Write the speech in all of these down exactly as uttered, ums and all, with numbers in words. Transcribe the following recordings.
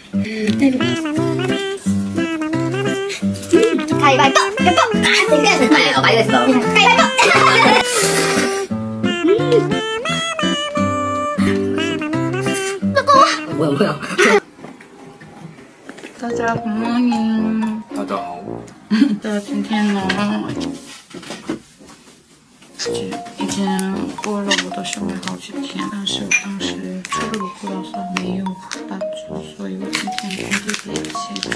가위바위보! 가위바위보! 아, 많이 됐어. 가위바위보! 뭐야 뭐야. 大家 good morning。 大家好。 对，今天呢，已经过了我的生日好几天，但是我当时出了不知道是没有蜡烛，所以我今天工作的一切。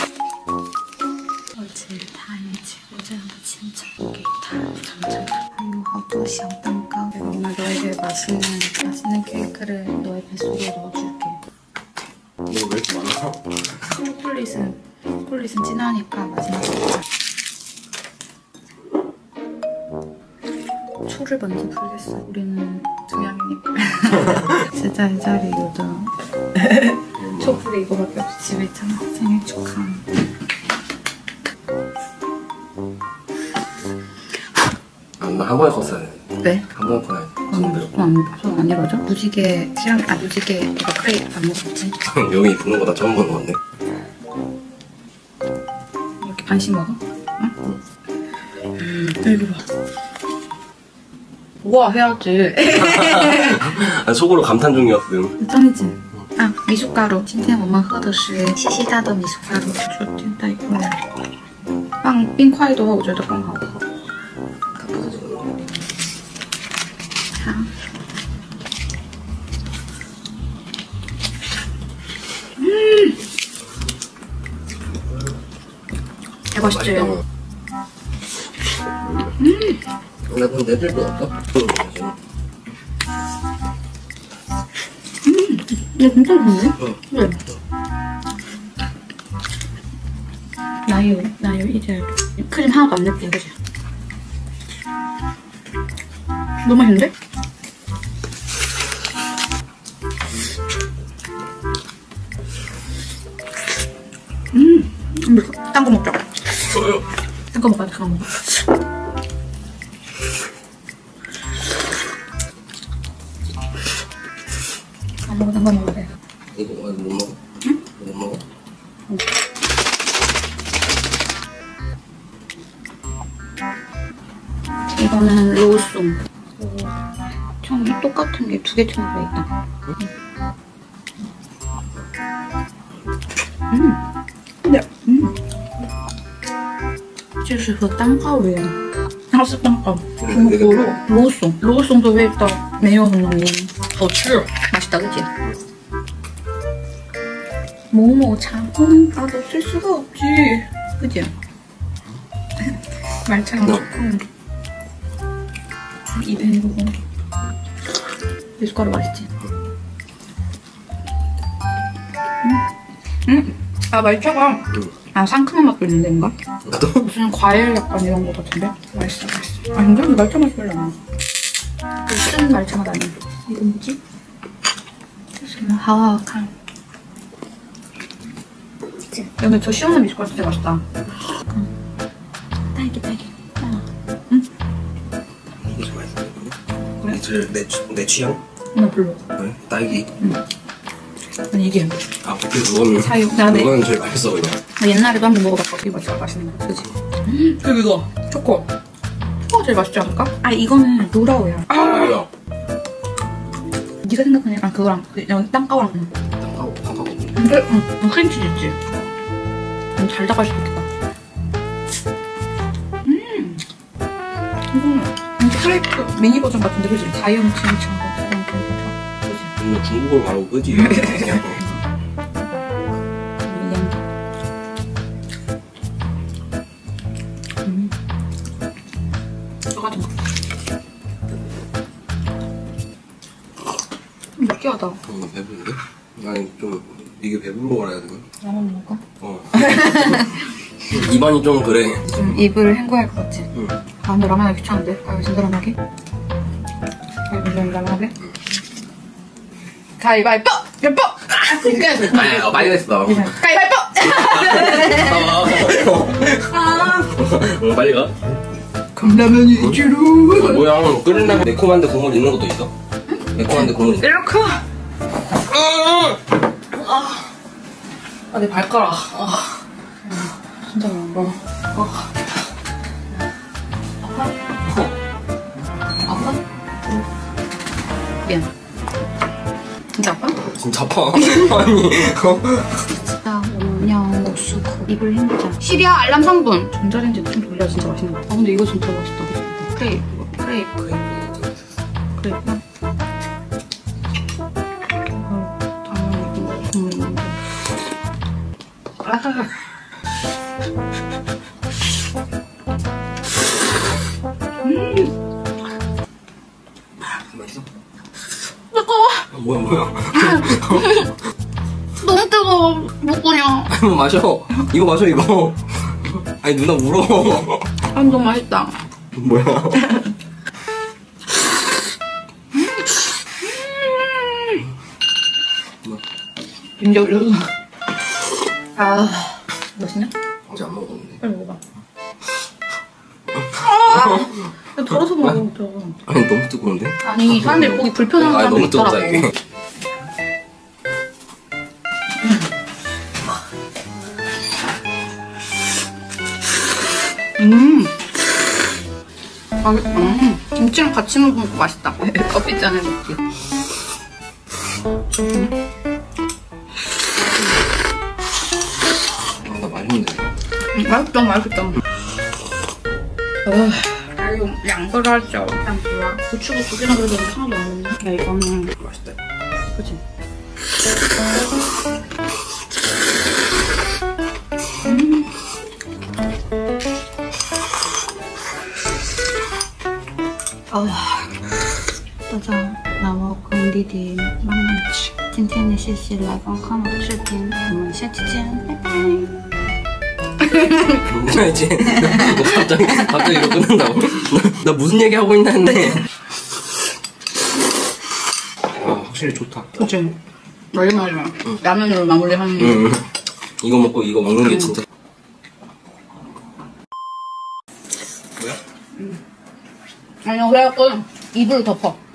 而且他也寄过这样的千层给他，尝尝，还有好多小蛋糕。내가 오늘 너에게 맛있는 맛있는 케이크를 너의 뱃속에 넣어줄게. 너 왜 이렇게 많아? 초콜릿은 초콜릿은 진하니까 마지막에 먹자. 초를 먼저 풀겠어. 우리는 두 명이니까. 진짜 이 자리 요즘 초풀이 이거밖에 없이 집에 있잖아. 생일 축하. 나 한 번에 컸어야 돼. 왜? 한 번에 커야 돼. 손 안 이루어져? 무지개 시랑 아 무지개 이거 크레이 안 먹었지? 여기 부는 거 나 처음 보는 건데. 이렇게 반씩 먹어? 응? 음, 이거 봐. 우와 해야지. 아니, 속으로 감탄 중이었음. 짱이지? 아 미숫가루. 今天我们喝的是西西大的米苏가루说现在过来放冰块的话我觉得更好喝。好。 음! 되게 맛있지? 음! 나 그럼 내들도 없어? 음! 이거 진짜 좋네? 응. 네. 나유, 나유 이제 크림 하나도 안 냈지, 그치? 너무 맛있는데? 음! 딴 거 먹자. 저요. 딴 거 먹어야 돼, 딴 거 먹어. 안 먹어, 딴 거 먹어야 돼. 이거 못 먹어? 응? 못 먹어? 응. 이거는 로우송. 총 똑같은 게 두 개 첨부돼 있다. 음. 네. 음. 就是和蛋糕一样，它是蛋糕，中国肉罗松，罗松的味道没有很浓郁，好吃，맛있다 그치? 모모차, 음, 아, 너 쓸 수가 없지, 그치? 말차가 좋고 입에 이러고 미숫가루 맛있지? 음, 음, 아 말차가 응. 아 상큼한 맛도 있는데 뭔가? 나도? 무슨 과일 약간 이런 거 같은데? 맛있어 맛있어. 아 근데 말차 맛이 별로 안 나. 그 쓴 말차 맛 아니야. 이거 뭐지? 무슨 하와칸. 그치? 근데 저 시원한 미숫가루 진짜 맛있다. 응. 딸기 딸기. 아. 응? 이게 맛있어. 그래? 제일 내, 내 취향? 나 별로. 왜? 딸기? 응. 아니 이게. 아 근데 그거는 사육. 나 내. 그거는 제일 맛있어 그냥. 나 옛날에도 한번 먹어봤거든. 이거 진짜 맛있는 거. 그치? 음, 그리고 이거 초코. 초코가 제일 맛있지 않을까? 아 이거는 노라오야. 아! 뭐야? 네가 생각하는 약간 그거랑 그냥 땅가오랑. 땅가오 땅가오. 근데 응, 크림치즈 있지? 음, 달달할 수도 있겠다. 음, 이거는 이게 크레이프 미니 버전 같은데 그치? 다이어트 칭찬 같은 거 그치? 근데 중국어로 말하고 그지? 그냥. 음. 써가지고 느끼하다. 어, 나 배부른데? 아니 좀 이게 배부른 거라 해야 되나? 라면 먹을까? 어. 입안이 좀 그래. 좀 입을 헹궈야 할 것 같지? 응. 아 근데 라면 하기 귀찮은데? 아 진짜 라면 하기? 가위바위보 라면 할래? 가위바위보! 몇 번! 아니 어, 많이 됐어. 가위바위보! 아. 어, 빨리 가. 컵라면이 응? 주로. 어, 뭐야 끓인 라면 매콤한데 국물 있는 것도 있어? 응? 매콤한데 국물 있어? 이렇게. 아, 내 발가락. 아, 진짜 매워. 어. 어. 아파? 아파? 미안. 진짜 아파? 진짜 아파. 아니. 진짜 그냥 못 쓰고 입을 힘들자. 시리아 알람 삼 분. 전자레인지 좀 돌려 진짜 맛있는 거 같아. 아 근데 이거 진짜 맛있다. 크레이프. 크레이프. 크레이프. 당연히 이거 국물인데. 아. 음. 맛있어? 뜨거워. 아, 뭐야 뭐야. 너무 뜨거워. 못 그냥. 아니 마셔. 이거 마셔 이거. 아니 누나 울어. 아 너무 맛있다. 뭐야? 뭐? 인제 올려서. 아 맛있냐? 어제 안 먹었는데. 빨리 먹어봐. 아, 덜어서 먹으면 더. 아니 너무 뜨거운데? 아니 사람들이 보기 불편한 아니 사람들 너무 뜨겁다 있더라고. 이게. 음. 아, 음. 김치랑 같이 먹으면 맛있다. 커피잔에 먹기. 음. 아, 나 많이 먹는데. 음, 맛있다, 맛있다. 어, 아, 이거 양보를 하죠. 일단 뭐야? 고추가 두 개나 그래도 하나도 없는데. 야, 이거는. 맛있다. 그치? 음.啊，大家，那我跟弟弟慢慢吃。今天也谢谢来观看我的视频，我们下期见，拜拜。 나 이제 뭐 갑자기 갑자기 이러고 끊는다고? 나, 나 무슨 얘기 하고 있나 했네. 아 확실히 좋다. 그치? 마지막에 응. 라면으로 마무리하는 게. 응. 이거 먹고 이거 먹는 게 진짜. 뭐야? 아니야, 그래갖고 이불 덮어.